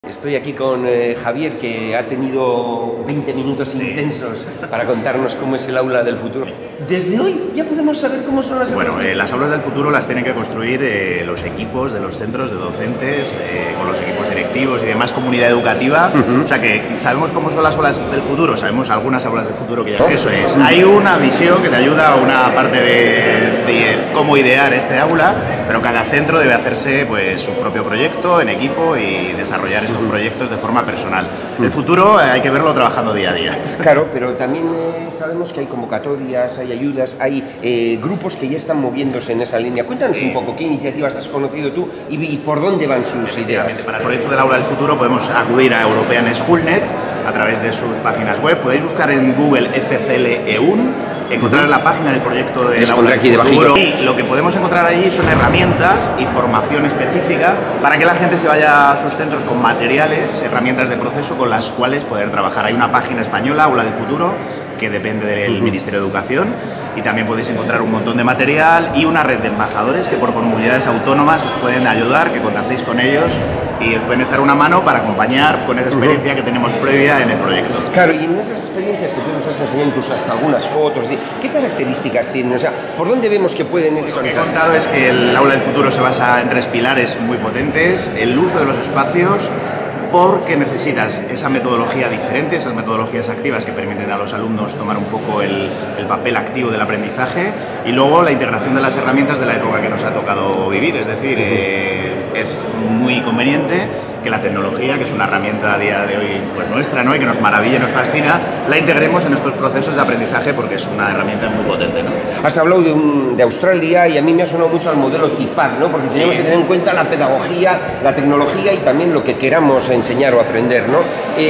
Estoy aquí con Javier, que ha tenido 20 minutos intensos para contarnos cómo es el aula del futuro. Desde hoy ya podemos saber cómo son las aulas. Bueno, las aulas del futuro las tienen que construir los equipos de los centros de docentes, con los equipos directivos y demás comunidad educativa. O sea que sabemos cómo son las aulas del futuro, sabemos algunas aulas del futuro que ya eso es. Hay una visión que te ayuda a una parte de cómo idear este aula, pero cada centro debe hacerse pues su propio proyecto en equipo y desarrollar estos proyectos de forma personal. El futuro hay que verlo trabajando día a día. Claro, pero también sabemos que hay convocatorias, hay ayudas, hay grupos que ya están moviéndose en esa línea. Cuéntanos un poco qué iniciativas has conocido tú y por dónde van sus ideas. Para el proyecto del aula del futuro podemos acudir a European Schoolnet a través de sus páginas web. Podéis buscar en Google FCL EUN, encontrar la página del proyecto del aula del futuro. Y lo que podemos encontrar allí son herramientas y formación específica para que la gente se vaya a sus centros con materiales, herramientas de proceso con las cuales poder trabajar. Hay una página española, Aula del Futuro, que depende del Ministerio de Educación, y también podéis encontrar un montón de material y una red de embajadores que por comunidades autónomas os pueden ayudar, que contactéis con ellos y os pueden echar una mano para acompañar con esa experiencia que tenemos previa en el proyecto. Claro, y en esas experiencias que tú nos has enseñado, incluso hasta algunas fotos, ¿qué características tienen? O sea, ¿por dónde vemos que pueden ir? Lo que he contado es que el aula del futuro se basa en 3 pilares muy potentes: el uso de los espacios, porque necesitas esa metodología diferente, esas metodologías activas que permiten a los alumnos tomar un poco el papel activo del aprendizaje, y luego la integración de las herramientas de la época que nos ha tocado vivir. Es decir, es muy conveniente que la tecnología, que es una herramienta a día de hoy pues nuestra, ¿no?, y que nos maravilla y nos fascina, la integremos en estos procesos de aprendizaje porque es una herramienta muy potente, ¿no? Has hablado de Australia y a mí me ha sonado mucho al modelo TIPAC, ¿no?, porque tenemos que tener en cuenta la pedagogía, la tecnología y también lo que queramos enseñar o aprender, ¿no?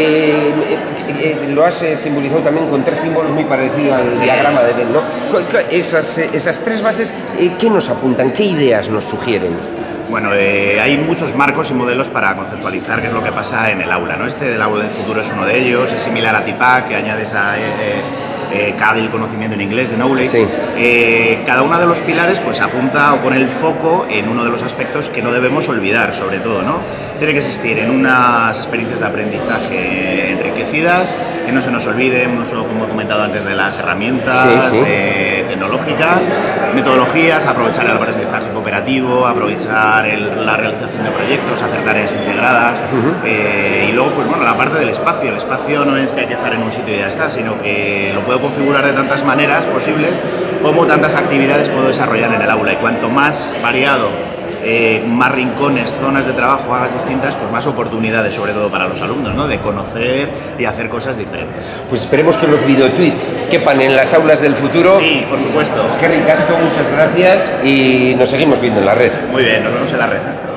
Lo has simbolizado también con 3 símbolos muy parecidos al diagrama de Venn, ¿no? Esas 3 bases, ¿qué nos apuntan? ¿Qué ideas nos sugieren? Bueno, hay muchos marcos y modelos para conceptualizar qué es lo que pasa en el aula, ¿no? Este del aula del futuro es uno de ellos, es similar a TIPAC, que añade esa CAD, el conocimiento en inglés, de knowledge. Sí. Cada uno de los pilares pues apunta o pone el foco en uno de los aspectos que no debemos olvidar, sobre todo, ¿no? Tiene que existir en unas experiencias de aprendizaje enriquecidas, que no se nos olvide un uso, como he comentado antes, de las herramientas tecnológicas, metodologías, aprovechar el aprendizaje cooperativo, aprovechar la realización de proyectos, hacer tareas integradas, y luego pues bueno, la parte del espacio. El espacio no es que hay que estar en un sitio y ya está, sino que lo puedo configurar de tantas maneras posibles como tantas actividades puedo desarrollar en el aula, y cuanto más variado, más rincones, zonas de trabajo hagas distintas, pues más oportunidades, sobre todo para los alumnos, ¿no?, de conocer y hacer cosas diferentes. Pues esperemos que los videotweets quepan en las aulas del futuro. Sí, por supuesto. Es que ricasco, muchas gracias y nos seguimos viendo en la red. Muy bien, nos vemos en la red.